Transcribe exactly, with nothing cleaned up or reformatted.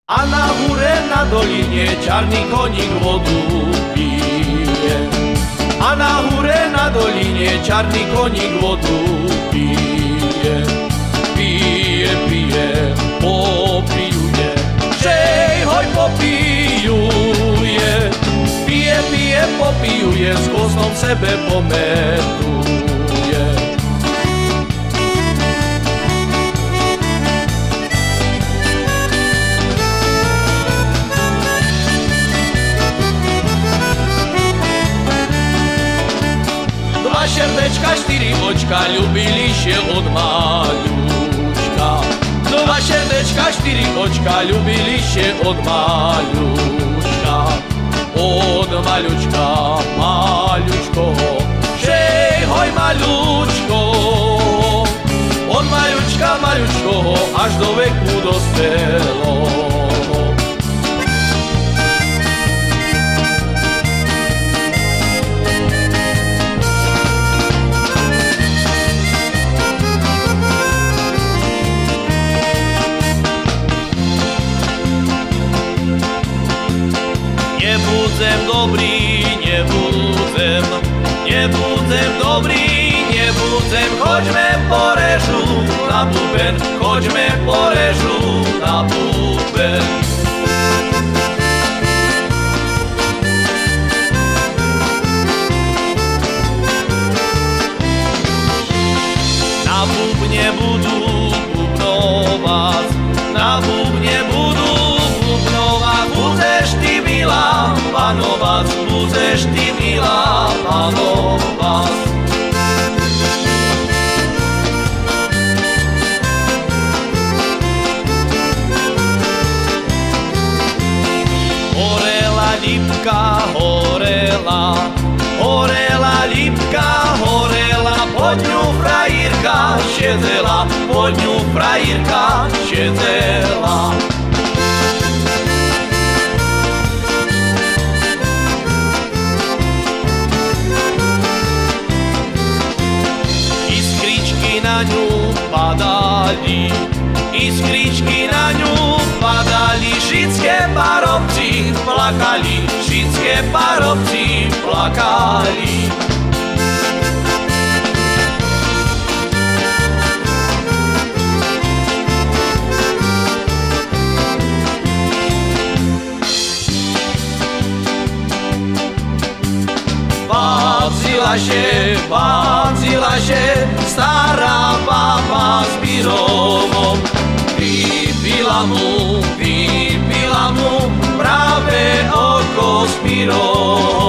A na hore na doline čarný koník vodu pije. A na hore na doline čarný koník vodu pije. Pije, pije, popijuje, žej hoj popijuje. Pije, pije, popijuje, s kosnom sebe pometuje. Dva šerdečka, štyri očka, ľúbili się od maľučka. Dva šerdečka, štyri očka, ľúbili się od maľučka. Od maľučka, maľučko, žej hoj maľučko. Od maľučka, maľučko, až do veku dospelo. Nebudzem dobrý, nebudzem, nebudzem dobrý, nebudzem, choďme po režu na buben, choďme po režu na buben. Na bubne budú bubnovať, na bubne budú bubnovať, budeš ty milá panovať, budeš ty milá panovať. Horela lípka, horela, horela lípka, horela, pod ňu frajírka šedzela, pod ňu frajírka šedzela. Na ňu padali, iskričky na ňu padali, všetké parobci plakali, všetké parobci plakali. Bádzila się, bádzila się stará baba s Birovom. Vypila mu, vypila mu práve oko s Birovom.